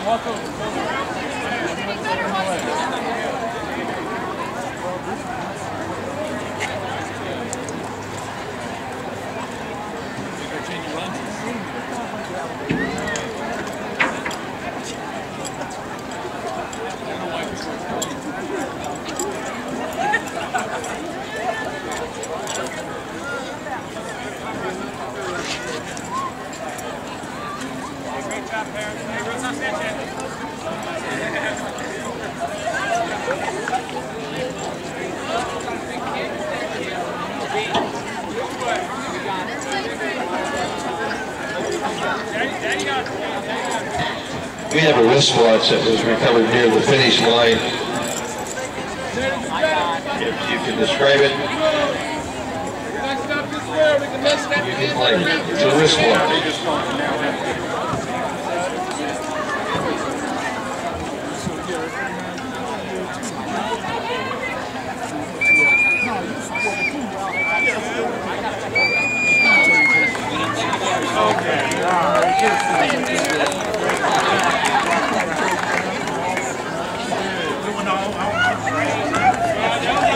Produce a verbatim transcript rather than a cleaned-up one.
We have a wristwatch that was recovered near the finish line. If you can describe it, you can like it. It's a wristwatch.